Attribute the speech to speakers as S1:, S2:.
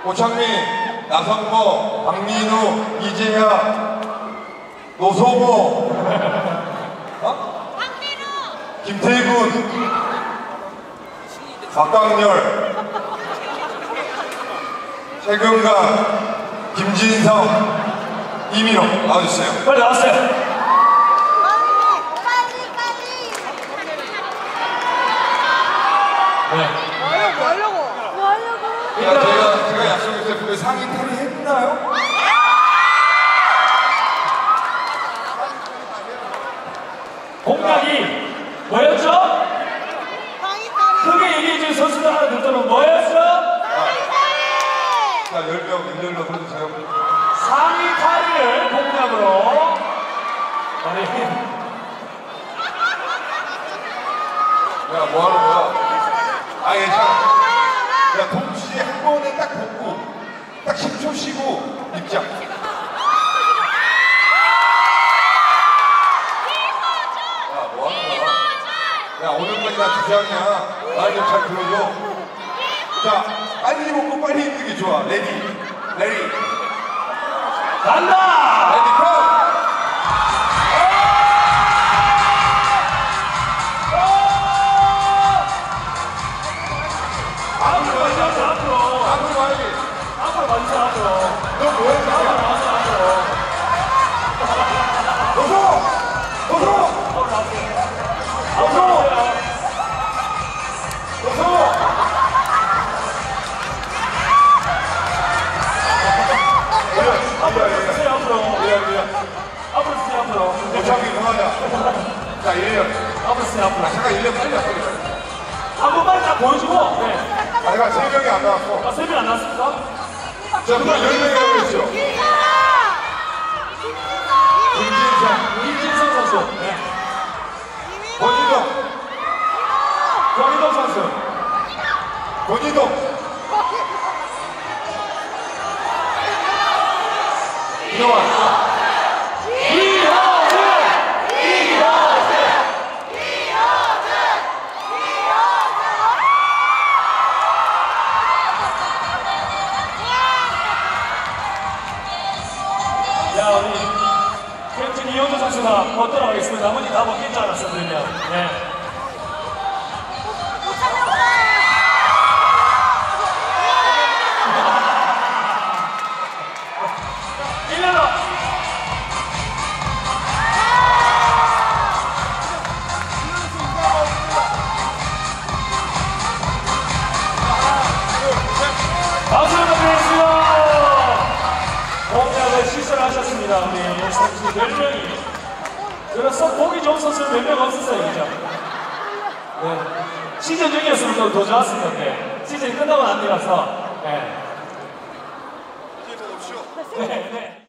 S1: 고창민, 나성모, 박민우, 이재야, 노소모, 김태군, 박강렬, 최경강, 김진성, 이민호 나와주세요.
S2: 빨리 나왔어요. 네.
S3: 뭐 하려고?
S1: 야, 제가 약속했어요. 근데 상의 탈의했나요?
S2: 공약이 뭐였죠? 크게 얘기해준 선수들 하나 듣도록 뭐였어?
S1: 자, 10명 일렬로 서주세요.
S2: 상위 탈의를 공약으로 아니
S1: 야, 뭐 하는 거야? 아, 괜찮아. 야, 동시에 한 번에 딱 벗고, 딱 10초 쉬고, 입장. 야, 뭐 하는 거야? 야, 오늘까지 나 주장이야. 말 좀 잘 들어줘. 자, 빨리 먹고 빨리 입는 게 좋아. 레디.
S2: 간다!
S1: 레디, 컴!
S2: 앞으로 와야지. 앞으로 와주세요, 앞으로.
S1: 너 뭐야,
S2: 앞으로 나와서 앞으로.
S1: 노소!
S2: 앞으로 나오세요. 앞으로 오세요. 앞으로 쓰세요, 앞으로. 앞으로 쓰세요, 앞으로.
S1: 고창민 그만하자. 자, 1년.
S2: 앞으로 쓰세요, 앞으로.
S1: 잠깐 1년 빨리 잡고.
S2: 한 번만 딱 보여주고. 네.
S1: 아, 내가 3명이 안 나왔어.
S2: 아, 3명 안 나왔습니까?
S1: 자, 그럼 10명이 하고 있죠.
S2: 김진성 선수. 네.
S1: 권희동,
S2: 권희동 선수. 이호환. 자, 우리 캡틴 이호준 선수가 벗도록 하겠습니다. 나머지 다 벗긴 줄 알았어, 그러면. 네. 일렬로. 박수 부탁드리겠습니다. 공약을 시설하셨습니다. 우리 선수 10명이. 그래서 보기 좋은 선수는 몇 명 없었어요, 그죠? 네. 시즌 중이었으면 더 좋았을 건데, 시즌이 끝나고 난 뒤라서, 네. 네, 네.